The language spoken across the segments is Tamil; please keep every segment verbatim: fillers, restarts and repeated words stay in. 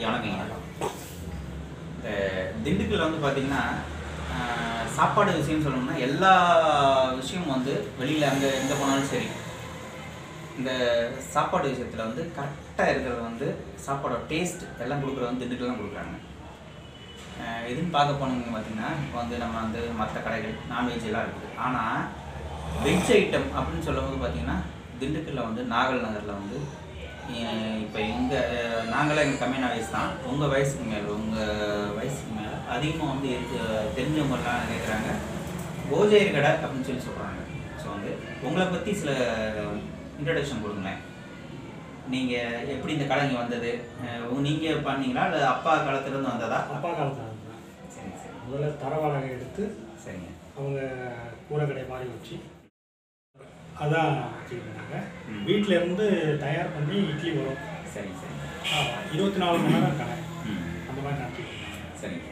வணக்கங்க. இந்த திண்டுக்கல்ல வந்து பார்த்தீங்கன்னா சாப்பாடு விஷயம் சொல்லணும்னா எல்லா விஷயமும் வந்து வெளியில் அங்கே எங்கே போனாலும் சரி, இந்த சாப்பாடு விஷயத்தில் வந்து கரெக்டாக இருக்கிறது வந்து சாப்பாடோட டேஸ்ட் எல்லாம் கொடுக்குறது வந்து திண்டுக்கல் தான் கொடுக்குறாங்க. எதுன்னு பார்க்க போனோம்னு பார்த்தீங்கன்னா இப்போ வந்து நம்ம வந்து மற்ற கடைகள் நான்வெஜ் எல்லாம் இருக்குது. ஆனால் வெஜ் ஐட்டம் அப்படின்னு சொல்லும்போது பார்த்தீங்கன்னா திண்டுக்கல்லில் வந்து நாகல் நகரில் வந்து இப்போ எங்கள் நாங்களாம் எங்கள் கம்மியான வயசு தான், உங்கள் வயசுக்கு மேலே உங்கள் வயசுக்கு மேலே அதிகமாக வந்து தெரிஞ்சவங்கலாம் கேட்குறாங்க போஜேரி கடை அப்படின்னு சொல்லி சொல்கிறாங்க. ஸோ வந்து உங்களை பற்றி சில இன்ட்ரடக்ஷன் கொடுங்களேன். நீங்கள் எப்படி இந்த கடை இங்கே வந்தது, நீங்கள் பண்ணீங்களா இல்லை அப்பா காலத்துலேருந்து வந்ததா? அப்பா காலத்தில் வந்ததா. சரி சரி. முதல்ல தர வாடகை எடுத்து சரிங்க அவங்க கூரை கடை மாதிரி வச்சு அதான் வச்சுக்கிட்டாங்க. வீட்டில் இருந்து தயார் பண்ணி இட்லி வரும். சரி சரி. இருபத்தி நாலு மணி நேரம் கடை அந்த மாதிரி நடத்திக்கிட்டாங்க. சரிங்க.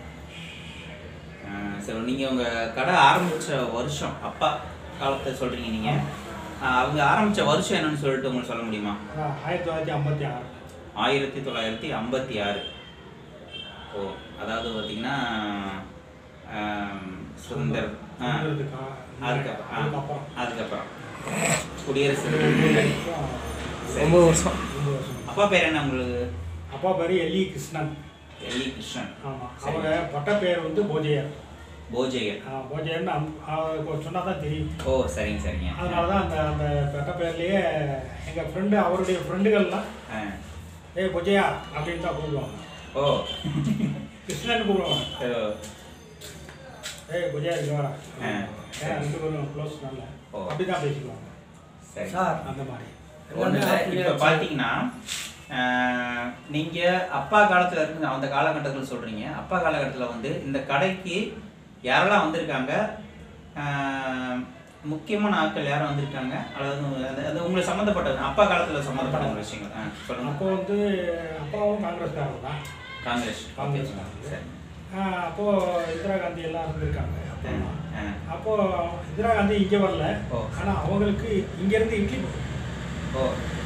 சரி, நீங்கள் உங்கள் கடை ஆரம்பித்த வருஷம் அப்பா காலத்தை சொல்கிறீங்க, நீங்கள் அவங்க ஆரம்பித்த வருஷம் என்னன்னு சொல்லிட்டு உங்களுக்கு சொல்ல முடியுமா? ஆயிரத்தி தொள்ளாயிரத்தி ஐம்பத்தி ஆறு ஆயிரத்தி தொள்ளாயிரத்தி ஐம்பத்தி ஆறு ஓ, அதாவது பார்த்தீங்கன்னா சுதந்திரம் அதுக்கப்புறம் அதுக்கப்புறம் குடியரசு ஒம்பது வருஷம். அப்பா பேர் என்ன உங்களுக்கு? அப்பா பேர் எல்இ கிருஷ்ணன். எல்இ கிருஷ்ணன். ஆமாம். அவங்க பட்ட பேர் வந்து போஜையர். போஜையர். ஆ போஜையர்னு சொன்னால் தான் தெரியும். ஓ சரிங்க சரிங்க. அதனால தான் அந்த அந்த பட்ட பேர்லேயே எங்கள் ஃப்ரெண்டு அவருடைய ஃப்ரெண்டுகள்லாம் ஏய் போஜையா அப்படின்னு தான் கூப்பிடுவாங்க. ஓ கிருஷ்ணன் கூப்பிடுவாங்க. ஏய் போஜையா இங்கே வரா ரெண்டு பேரும் க்ளோஸ் நல்ல அப்படி தான் பேசிக்குவாங்க. சரி சார் அந்த மாதிரி ஒன்றும் இல்லை. இப்போ பார்த்தீங்கன்னா நீங்கள் அப்பா காலத்தில் இருக்கு அந்த காலகட்டத்தில் சொல்கிறீங்க. அப்பா காலகட்டத்தில் வந்து இந்த கடைக்கு யாரெல்லாம் வந்திருக்காங்க, முக்கியமான ஆட்கள் யாரும் வந்திருக்காங்க, அதாவது அது உங்களுக்கு சம்மந்தப்பட்டது அப்பா காலத்தில் சம்மந்தப்பட்ட விஷயங்கள் ஆ சொல்லுங்கள். அப்போ வந்து அப்பாவும் காங்கிரஸ்காரர் தான். காங்கிரஸ் காங்கிரஸ் சரி. அப்போது இந்திரா காந்தி எல்லாம் இருந்திருக்காங்க. அப்போ இந்திரா காந்தி இங்கே வரல, ஆனால் அவங்களுக்கு இங்கேருந்து இட்லி ஓ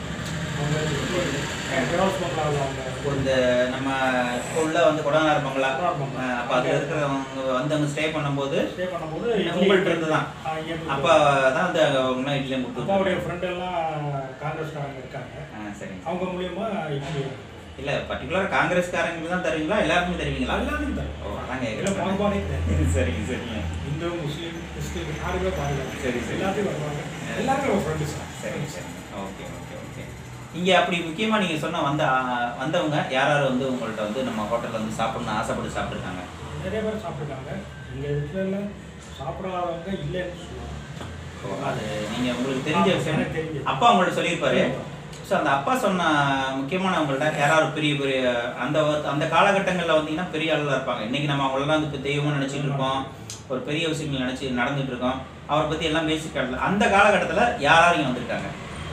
இந்த நம்ம உள்ள வந்து கொடநாடு பங்களா அப்போ அதில் இருக்கிறவங்க வந்து அங்கே ஸ்டே பண்ணும்போது ஸ்டே பண்ணும்போது உங்கள்கிட்ட இருந்து தான் அப்போ தான் அந்த அவங்களாம் இட்லியும் கொடுத்து அப்பாவுடைய ஃப்ரெண்டு எல்லாம் காங்கிரஸ்காரங்க இருக்காங்க. ஆ சரி. அவங்க மூலியமா இட்லி இல்லை பர்டிகுலராக காங்கிரஸ்காரங்களுக்கு தான் தருவீங்களா எல்லாருக்குமே தருவீங்களா? எல்லாருக்கும் தரும். ஓ அதாங்க இல்லை பாகுபாடே கிடையாது. சரிங்க சரிங்க. இந்து முஸ்லீம் கிறிஸ்டின் யாருமே பாருங்க. சரி சரி. எல்லாத்தையும் வருவாங்க. எல்லாருக்கும் ஃப்ரெண்டு சார். சரி சரி. Okay okay okay. இங்கே அப்படி முக்கியமாக நீங்கள் சொன்ன வந்த வந்தவங்க யார் யார் வந்து உங்கள்கிட்ட வந்து நம்ம ஹோட்டலில் வந்து சாப்பிட்ணுன்னு ஆசைப்பட்டு சாப்பிட்ருக்காங்க? நிறைய பேர் சாப்பிட்ருக்காங்க. எங்கள் வீட்டில் சாப்பிடாதவங்க இல்லைன்னு சொல்லுவாங்க. ஓ அது நீங்கள் உங்களுக்கு தெரிஞ்ச விஷயம் தெரிஞ்சு அப்பா உங்கள்கிட்ட சொல்லியிருப்பாரு. ஸோ அந்த அப்பா சொன்ன முக்கியமான அவங்கள்ட்ட யாராவது பெரிய பெரிய அந்த அந்த காலகட்டங்களில் வந்தீங்கன்னா பெரிய ஆளுலாம் இருப்பாங்க. இன்றைக்கி நம்ம அவங்களெல்லாம் வந்து தெய்வமாக நினச்சிட்டு இருக்கோம், ஒரு பெரிய விஷயங்கள் நினச்சி நடந்துகிட்டு இருக்கோம், அவரை பற்றி எல்லாம் பேசிக் காட்டல. அந்த காலகட்டத்தில் யாராரும் இங்கே வந்திருக்காங்க?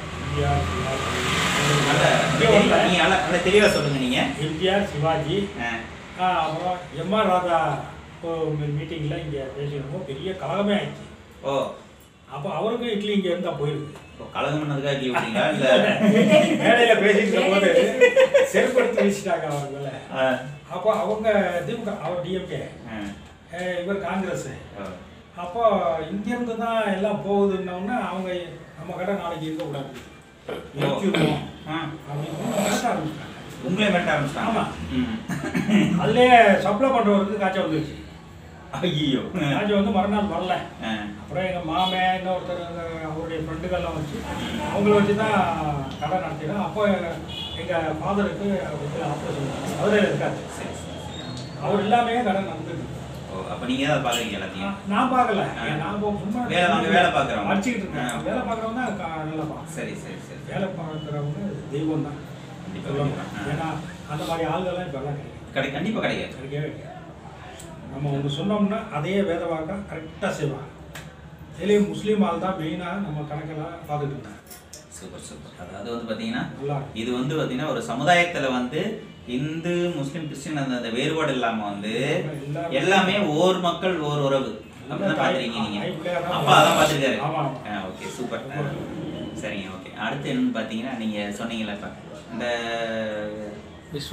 நல்ல நல்ல தெளிவாக சொல்லுங்கள் நீங்கள். எம்ஜிஆர், சிவாஜி, அப்புறம் எம்ஆர் ராதா மீட்டிங்கில் இங்கே பேசியிருக்கோம். பெரிய கழகமே ஆயிடுச்சு. ஓ அப்போ அவருக்கும் இட்லி இங்கே இருந்தால் போயிருக்கு. இப்போ கழகம் பண்ணதுக்காக இட்லி விட்டீங்களா? இல்லை மேடையில் பேசிக்கிற போது செருப்படுத்தி வீசிட்டாங்க அவர் மேலே. அப்போ அவங்க திமுக, அவர் டிஎம்கே, இவர் காங்கிரஸ். அப்போ இங்கேருந்து தான் எல்லாம் போகுதுன்னொன்னே அவங்க நம்ம கடை நாளைக்கு இருக்கக்கூடாது நிறுத்திடுவோம் அப்படின்னு மிரட்ட ஆரம்பிச்சிட்டாங்க. உங்களே மிரட்ட ஆரம்பிச்சிட்டாங்க? ஆமாம். அதுலேயே சப்ளை பண்ணுறவருக்கு காய்ச்சல் வந்துருச்சு. ஐயோ காய்ச்சல் வந்து மறுநாள் வரல. அப்புறம் எங்கள் மாமன் இன்னொருத்தர் அவருடைய ஃப்ரெண்டுகள்லாம் வச்சு அவங்கள வச்சு தான் கடை நடத்திடும். அப்போ எங்கள் ஃபாதருக்கு ஆப்ரேஷன் மதுரையில் இருக்காரு. அவர் எல்லாமே கடை நடந்துருக்கு. அப்போ நீங்கள் தான் பார்க்குறீங்க எல்லாத்தையும்? நான் பார்க்கல, நான் சும்மா வேலை வாங்க வேலை பார்க்குறோம் அடிச்சுக்கிட்டு இருக்கேன். வேலை பார்க்குறவங்க தான் நல்லா பார்க்க. சரி சரி சரி. வேலை பார்க்குறவங்க தெய்வம் தான் சொல்லணும். ஏன்னா அந்த மாதிரி ஆளுகள்லாம் இப்போ எல்லாம் கிடைக்கும். கடை கண்டிப்பாக கிடைக்காது. கிடைக்கவே கிடையாது. நம்ம ஒன்று சொன்னோம்னா அதையே வேத வாக்கா கரெக்டாக செய்வாங்க. இதுலேயே முஸ்லீம் ஆள் தான் மெயினாக நம்ம கணக்கெல்லாம் பார்த்துட்டு இருந்தாங்க. Super super. அதாவது வந்து பார்த்தீங்கன்னா இது வந்து பார்த்தீங்கன்னா ஒரு சமுதாயத்தில் வந்து இந்து முஸ்லீம் கிறிஸ்டின் அந்த அந்த வேறுபாடு இல்லாமல் வந்து எல்லாமே ஓர் மக்கள் ஓர் உறவு அப்படிதான் பார்த்துருக்கீங்க நீங்கள். அப்பா அதான் பார்த்துருக்காரு. ஆ ஓகே சூப்பர். சரிங்க ஓகே. அடுத்து என்னன்னு பார்த்தீங்கன்னா நீங்கள் சொன்னீங்களா இப்போ இந்த விஸ்வநாதன்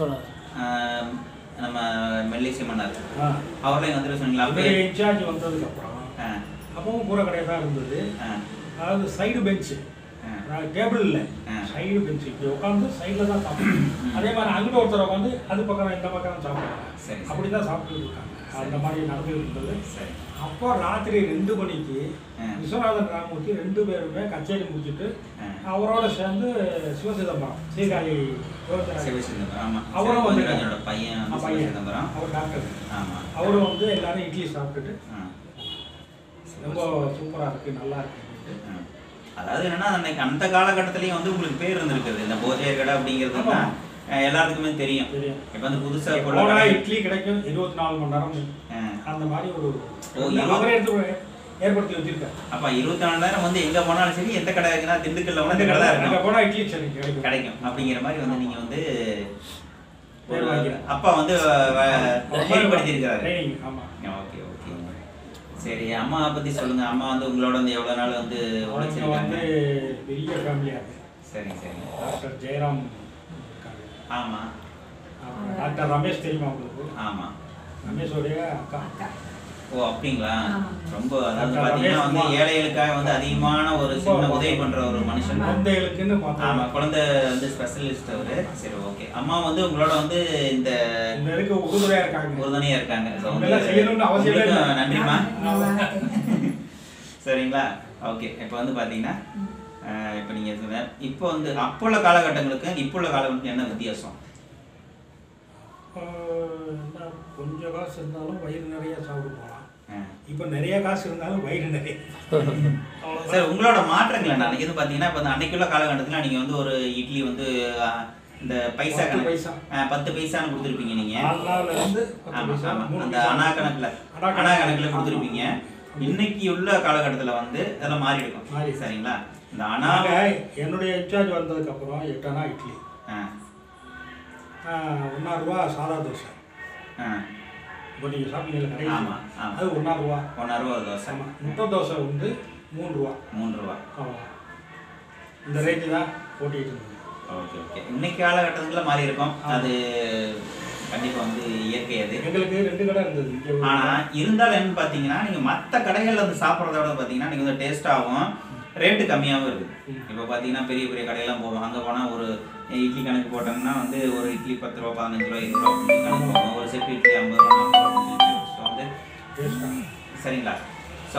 நம்ம மெல்லிசை மன்னர் அவர்லாம் வந்துட்டு சொன்னீங்களா? அப்படியே இன்சார்ஜ் வந்ததுக்கப்புறம் அப்பவும் கூரை கடையாக தான் இருந்தது. அதாவது சைடு பெஞ்சு, டேபிள் இல்லை, சைடு பெஞ்சு, இப்படி உட்காந்து சைடில் தான் சாப்பிடுவோம். அதே மாதிரி அங்கிட்ட ஒருத்தர் உட்காந்து அது பக்கம் இந்த பக்கம் சாப்பிடுவாங்க. அப்படி தான் சாப்பிட்டு இருக்காங்க. அந்த மாதிரி நடந்துகிட்டு இருந்தது. அப்போ ராத்திரி ரெண்டு மணிக்கு விஸ்வநாதன் ராமூர்த்தி ரெண்டு பேருமே கச்சேரி முடிச்சுட்டு அவரோட சேர்ந்து சிவசிதம்பரம் சீர்காழி அவரும் வந்து பையன் அவர் டாக்டர், அவரும் வந்து எல்லாரும் இட்லி சாப்பிட்டுட்டு ரொம்ப சூப்பராக இருக்கு, நல்லா இருக்கு. அதாவது என்னன்னா அன்னைக்கு அந்த காலகட்டத்திலயும் வந்து உங்களுக்கு பேர் இருந்திருக்குது இந்த போஜையர் கடை அப்படிங்கிறது எல்லாத்துக்குமே தெரியும். இப்ப வந்து புதுசா போனா இட்லி கிடைக்கும் இருபத்தி நாலு மணி நேரம் அந்த மாதிரி ஒரு ஏற்படுத்தி வச்சிருக்கேன். அப்ப இருபத்தி நாலு நேரம் வந்து எங்க போனாலும் சரி, எந்த கடை இருக்குன்னா திண்டுக்கல்ல வந்து கடை தான் இருக்கும், போனா இட்லி சரி கிடைக்கும் கிடைக்கும் அப்படிங்கிற மாதிரி வந்து நீங்க வந்து அப்பா வந்து ஏற்படுத்தி இருக்காரு. ஓகே ஓகே சரி. அம்மா பத்தி சொல்லுங்க. அம்மா வந்து உங்களோட வந்து எவ்வளவு நாள் வந்து உழைச்சிருக்காங்க? பெரிய ஃபேமிலியா இருக்கு. சரி சரி. டாக்டர் ஜெயராம். ஆமா. டாக்டர் ரமேஷ் தெரியுமா உங்களுக்கு? ஆமா. ரமேஷோடைய அக்கா. ஓ அப்படிங்களா? ரொம்ப அதாவது பாத்தீங்கன்னா வந்து ஏழைகளுக்காக வந்து அதிகமான ஒரு சின்ன உதவி பண்ற ஒரு மனுஷன். குழந்தைகளுக்குன்னு ஆமா, குழந்தை வந்து ஸ்பெஷலிஸ்ட் அவரு. சரி ஓகே. அம்மா வந்து உங்களோட வந்து இந்த உறுதுணையா இருக்காங்க உறுதுணையா இருக்காங்க. நன்றிமா. சரிங்களா? ஓகே. இப்போ வந்து பாத்தீங்கன்னா இப்போ நீங்க இப்போ வந்து அப்போ உள்ள காலகட்டங்களுக்கு இப்போ உள்ள காலகட்டத்துக்கு என்ன வித்தியாசம்? கொஞ்சம் காசு இருந்தாலும் வயிறு நிறைய சாப்பிட்டு போகலாம். இப்போ நிறைய காசு இருந்தாலும் வயிறு நிறைய. சார் உங்களோட மாற்றங்கள் என்ன? அன்னைக்கு வந்து பார்த்தீங்கன்னா இப்போ அந்த அன்னைக்குள்ள காலகட்டத்தில் நீங்கள் வந்து ஒரு இட்லி வந்து இந்த பைசா பைசா பத்து பைசான்னு கொடுத்துருப்பீங்க நீங்கள். ஆமாம் ஆமாம், அந்த அணா கணக்கில் அணா கணக்கில் கொடுத்துருப்பீங்க. இன்னைக்கு உள்ள காலகட்டத்தில் வந்து அதெல்லாம் மாறி இருக்கும். மாறி சரிங்களா? இந்த அணா என்னுடைய இன்சார்ஜ் வந்ததுக்கப்புறம் எட்டு அணா இட்லி, ஒன்றா ரூபா சாதா தோசை. இப்போ நீங்கள் சாப்பிட்டீங்களா கடை? ஆமாம் அது ஒன்றா ரூபா. ஒன்றா ரூபா தோசை. ஆமாம். முட்டை தோசை வந்து மூணு ரூபா. மூணு ரூபா. ஆமாம். இந்த ரேட்டு தான் போட்டிட்டு இருந்தது. Okay okay. இன்னைக்கு காலகட்டத்துக்குள்ள மாறி இருக்கும். அது கண்டிப்பாக வந்து இயற்கை. அது எங்களுக்கு ரெண்டு கடை இருந்தது. ஆனால் இருந்தாலும் என்னன்னு பார்த்தீங்கன்னா நீங்கள் மற்ற கடைகளில் வந்து சாப்பிட்றத விட பார்த்தீங்கன்னா நீங்கள் வந்து டேஸ்ட்டாகவும் ரேட்டு கம்மியாகவும் இருக்குது. இப்போ பார்த்தீங்கன்னா பெரிய பெரிய கடையெல்லாம் போவோம். அங்கே போனால் ஒரு இட்லி கணக்கு போட்டோம்னா வந்து ஒரு இட்லி பத்து ரூபா பதினஞ்சு ரூபா இருபது ரூபா கணக்கு போவோம். ஒரு செட்டு இட்லி ஐம்பது ரூபா நாற்பது ரூபா. ஸோ வந்து சரிங்களா?